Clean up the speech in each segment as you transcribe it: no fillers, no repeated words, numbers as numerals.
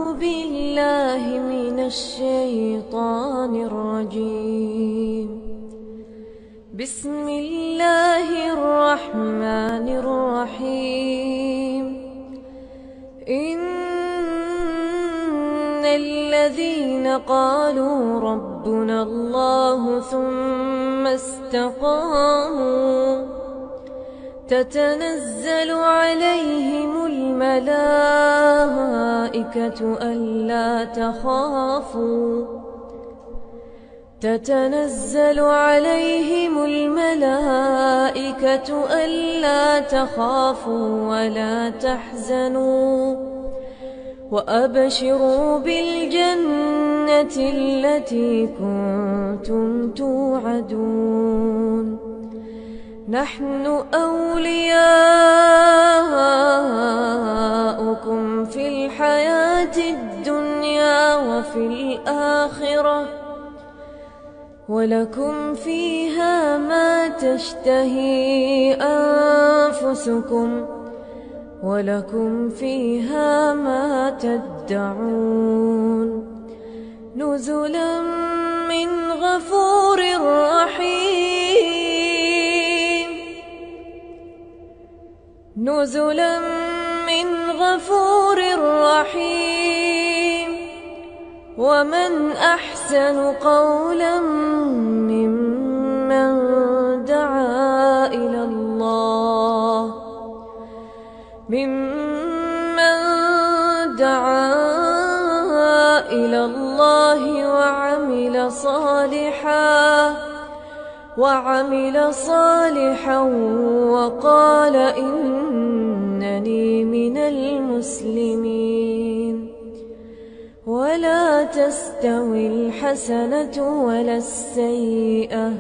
بالله من الشيطان الرجيم. بسم الله الرحمن الرحيم. إن الذين قالوا ربنا الله ثم استقاموا تتنزل عليهم الملائكة ألا تخافوا ولا تحزنوا وأبشروا بالجنة التي كنتم توعدون. نحن أولياؤكم في الحياة الدنيا وفي الآخرة ولكم فيها ما تشتهي أنفسكم ولكم فيها ما تدعون. نزلا من غفور رحيم. نزلا من غفور رحيم. ومن أحسن قولا ممن دعا إلى الله وعمل صالحا وقال إنني من المسلمين. ولا تستوي الحسنة ولا السيئة،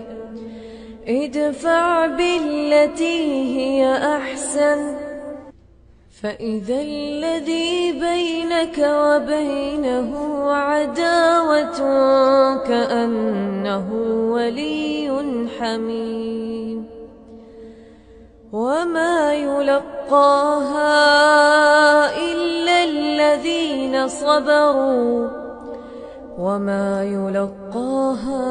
ادفع بالتي هي أحسن فإذا الذي بينك وبينه عداوة كأنه ولي حميم. وما يلقاها إلا الذين صبروا وما يلقاها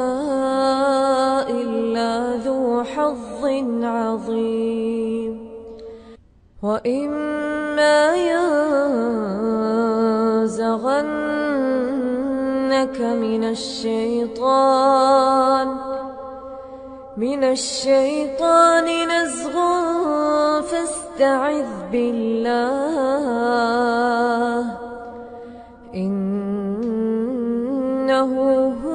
إلا ذو حظ عظيم. وإما ينزغنك من الشيطان نزغ فاستعذ بالله إنه